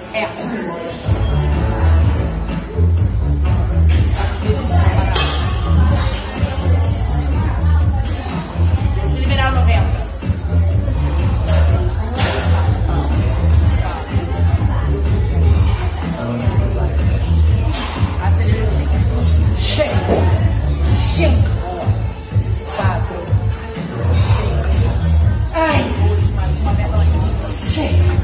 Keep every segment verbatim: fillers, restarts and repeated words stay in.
É. Liberar noventa. Chega. Chega. Quatro. Ai. Mais uma vez lá em cima. Chega.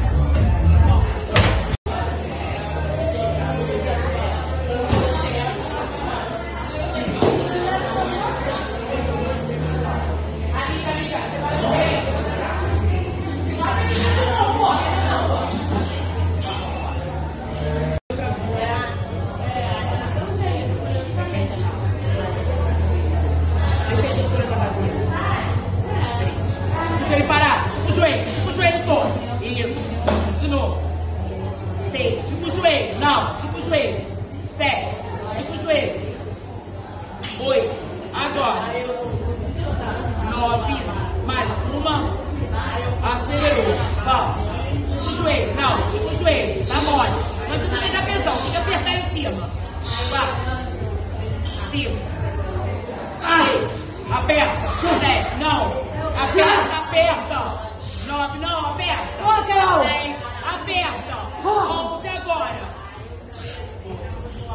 Joelho parado, chupa o joelho, chupa o joelho todo. Isso. De novo. Seis, chupa o joelho. Não, chupa o joelho. Sete, chupa o joelho. Oito. Agora. Nove. Mais uma. Acelerou. Vamos. Chupa o joelho. Não, chupa o joelho. Tá mole. Mas tu também dá pesão. Tem que apertar em cima. Quatro. Cinco. Seis. Aperta. Sete. Não. Aperta, aperta. Nove, não, aperta. Ô, Carol. Dez, aperta. Onze agora.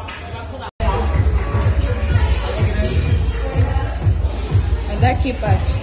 É daqui, Paty.